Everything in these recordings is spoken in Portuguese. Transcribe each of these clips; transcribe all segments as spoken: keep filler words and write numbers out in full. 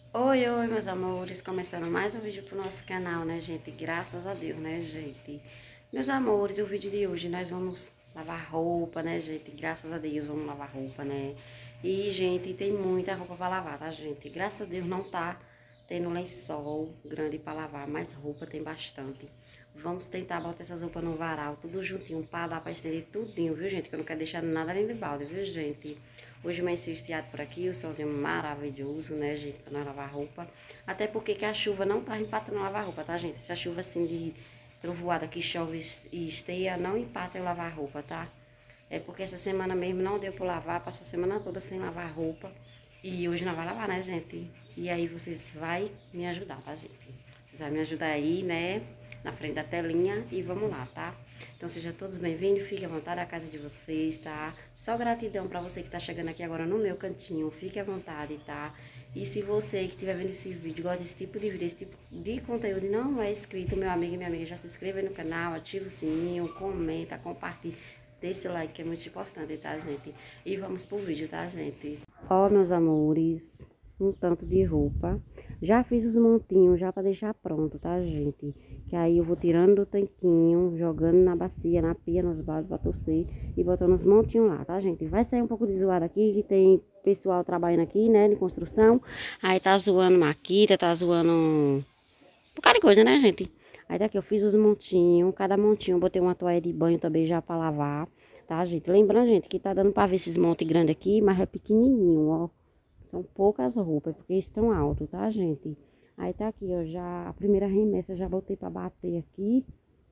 Oi, oi, meus amores, começando mais um vídeo pro nosso canal, né, gente? Graças a Deus, né, gente? Meus amores, o vídeo de hoje nós vamos lavar roupa, né, gente? Graças a Deus, vamos lavar roupa, né? E, gente, tem muita roupa pra lavar, tá, gente? Graças a Deus não tá tendo lençol grande pra lavar, mas roupa tem bastante. Vamos tentar botar essas roupas no varal, tudo juntinho, pra dar pra estender tudinho, viu, gente? Que eu não quero deixar nada nem de balde, viu, gente? Hoje amanheceu estiado por aqui, o solzinho maravilhoso, né, gente, pra nós lavar roupa. Até porque que a chuva não tá empatando lavar roupa, tá, gente? Essa chuva assim de trovoada que chove e esteia não empata eu lavar roupa, tá? É porque essa semana mesmo não deu pra lavar, passou a semana toda sem lavar roupa. E hoje não vai lavar, né, gente? E aí vocês vai me ajudar, tá, gente? Vocês vão me ajudar aí, né? Na frente da telinha e vamos lá, tá? Então sejam todos bem-vindos, fiquem à vontade, a casa de vocês, tá? Só gratidão pra você que tá chegando aqui agora no meu cantinho, fique à vontade, tá? E se você que estiver vendo esse vídeo gosta desse tipo de vídeo, esse tipo de conteúdo e não é inscrito, meu amigo e minha amiga, já se inscreva aí no canal, ativa o sininho, comenta, compartilha, deixa o like que é muito importante, tá, gente? E vamos pro vídeo, tá, gente? Ó, meus amores, um tanto de roupa. Já fiz os montinhos já pra deixar pronto, tá, gente? Que aí eu vou tirando do tanquinho, jogando na bacia, na pia, nos baldes pra torcer e botando os montinhos lá, tá, gente? Vai sair um pouco de zoado aqui, que tem pessoal trabalhando aqui, né, de construção. Aí tá zoando maquita, tá zoando um bocado de coisa, né, gente? Aí daqui eu fiz os montinhos, cada montinho eu botei uma toalha de banho também já pra lavar, tá, gente? Lembrando, gente, que tá dando pra ver esses montes grandes aqui, mas é pequenininho, ó. São poucas roupas, porque estão altos, tá, gente? Aí tá aqui, ó, já a primeira remessa eu já botei pra bater aqui.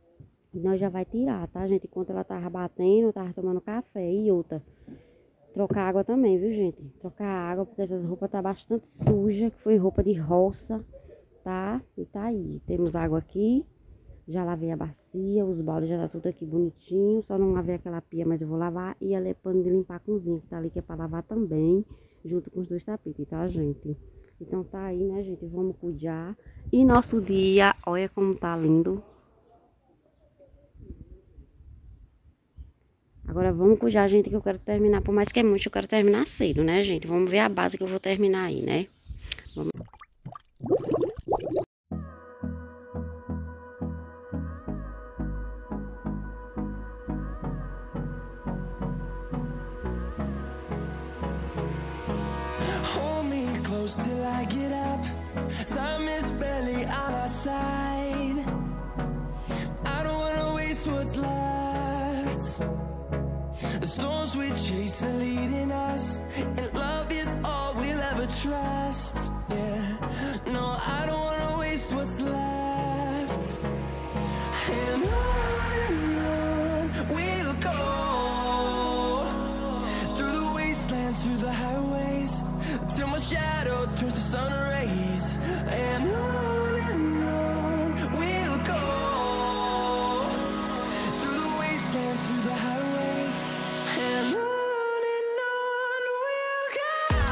E nós já vai tirar, tá, gente? Enquanto ela tava batendo, eu tava tomando café. E outra, trocar água também, viu, gente? Trocar água, porque essas roupas tá bastante suja, que foi roupa de roça, tá? E tá aí, temos água aqui. Já lavei a bacia, os baldes já tá tudo aqui bonitinho. Só não lavei aquela pia, mas eu vou lavar. E ali é pano de limpar a cozinha, que tá ali, que é pra lavar também, junto com os dois tapetes, tá, gente? Então tá aí, né, gente? Vamos cuidar. E nosso dia, olha como tá lindo. Agora vamos cuidar, gente, que eu quero terminar. Por mais que é muito, eu quero terminar cedo, né, gente? Vamos ver a base que eu vou terminar aí, né? Vamos. Till I get up, time is barely on our side. I don't wanna waste what's left. The storms we chase are leading us, and love is all we'll ever trust. Yeah, no, I don't wanna waste what's left. And on and on we'll go, through the wastelands, through the highways, till my shadow turns to sun rays. And on and on we'll go, through the wastelands, through the highways. And on and on we'll go.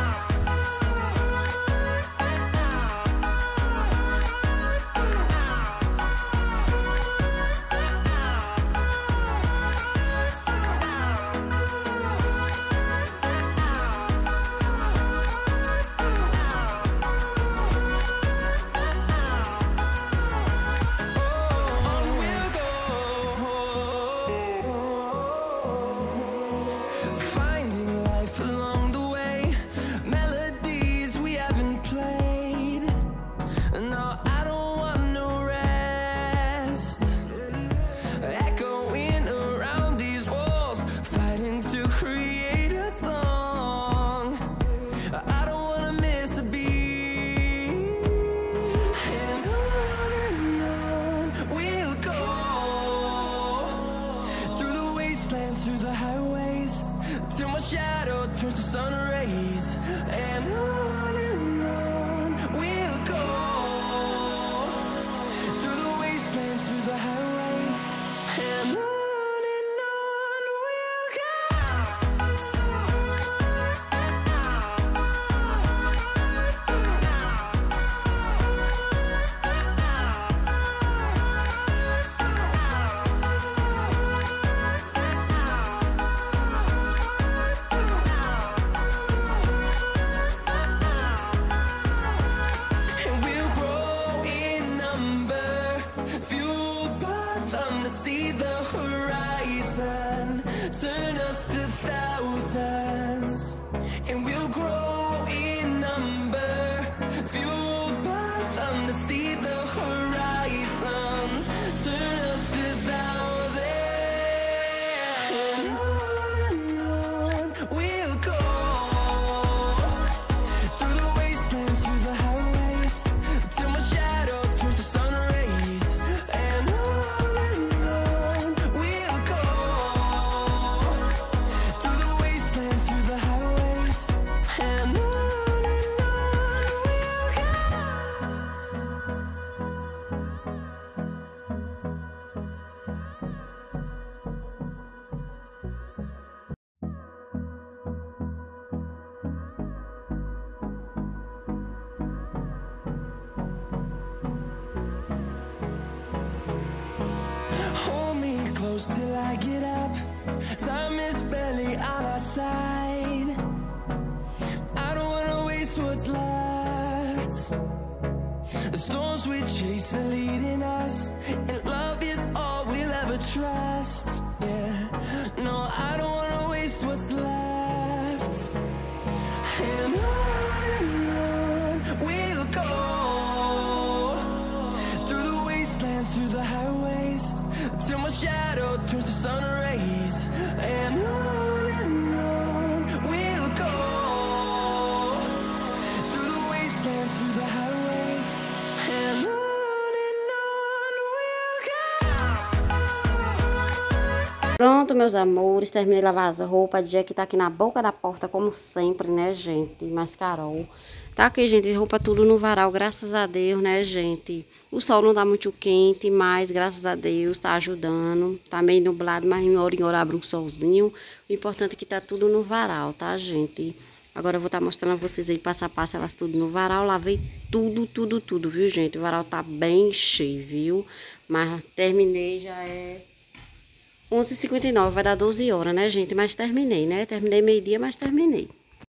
Through the highways, till my shadow turns to sun rays. And on and on we'll go, through the wastelands, through the highways. And on and on we'll go. close till I get up. Time is barely on our side. I don't wanna waste what's left. The storms we chase are leading us, and love is all we'll ever trust. Yeah, no, I don't wanna waste what's left. And on and on we'll go, through the wastelands, through the highways, till my shadow turns to sun rays. And on and on we'll go, through the wastelands, through the highways, and on and on we'll go. Pronto, meus amores, terminei de lavar as roupas. Jack tá aqui na boca da porta, como sempre, né, gente? Mas Carol tá aqui, gente, roupa tudo no varal, graças a Deus, né, gente? O sol não tá muito quente, mas graças a Deus tá ajudando. Tá meio nublado, mas em hora em hora abre um solzinho. O importante é que tá tudo no varal, tá, gente? Agora eu vou estar tá mostrando a vocês aí passo a passo elas tudo no varal. Lavei tudo, tudo, tudo, viu, gente? O varal tá bem cheio, viu? Mas terminei, já é onze e cinquenta e nove, vai dar doze horas, né, gente? Mas terminei, né? Terminei meio-dia, mas terminei.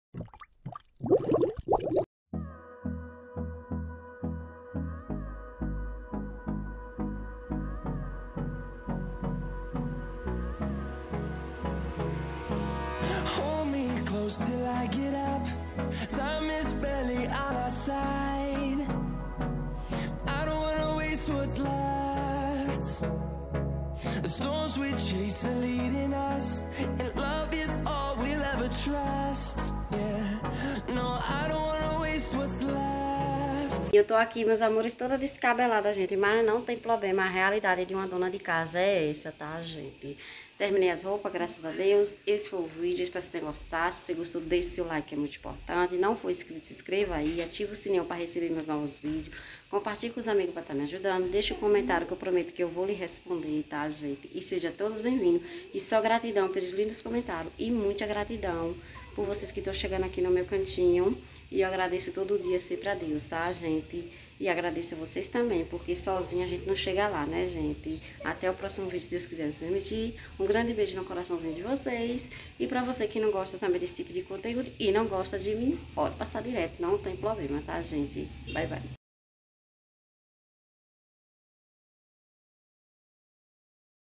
Hold me close till I get up. Time is barely on our side. I don't wanna waste what's left. The storms we chase are leading us, and love is all we'll ever trust. Yeah, no, I don't wanna waste what's left. Eu tô aqui, meus amores, toda descabelada, gente, mas não tem problema. A realidade de uma dona de casa é essa, tá, gente? Terminei as roupas, graças a Deus. Esse foi o vídeo, espero que você tenha gostado. Se você gostou, deixe seu like, que é muito importante. Não for inscrito, se inscreva aí, ativa o sininho para receber meus novos vídeos. Compartilhe com os amigos para estar me ajudando. Deixe um comentário que eu prometo que eu vou lhe responder, tá, gente? E sejam todos bem-vindos. E só gratidão pelos lindos comentários. E muita gratidão por vocês que estão chegando aqui no meu cantinho. E eu agradeço todo dia sempre a Deus, tá, gente? E agradeço a vocês também, porque sozinha a gente não chega lá, né, gente? Até o próximo vídeo, se Deus quiser nos permitir. Um grande beijo no coraçãozinho de vocês. E pra você que não gosta também desse tipo de conteúdo e não gosta de mim, pode passar direto, não tem problema, tá, gente? Bye, bye.